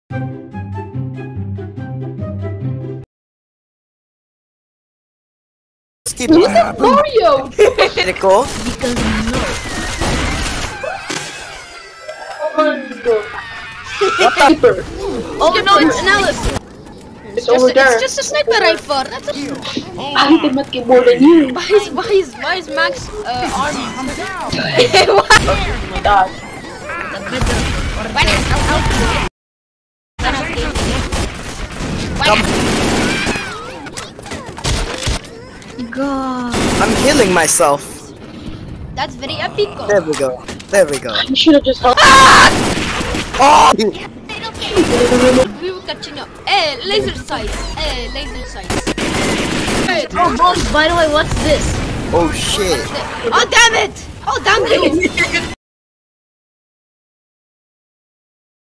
Skip it. Mario! Critical. Because no. Oh my god. Sniper. Oh no, it's an Alice. It's over there. It's just a sniper rifle. That's a. I did not get more than you. Why is Max arm? Oh my god. God. I'm healing myself. That's very epic. There we go. There we go. You should have just helped. Oh! We were catching up. Laser sights. Laser sights. Oh, boss, by the way, what's this? Oh shit. Oh, damn it! Oh, damn it!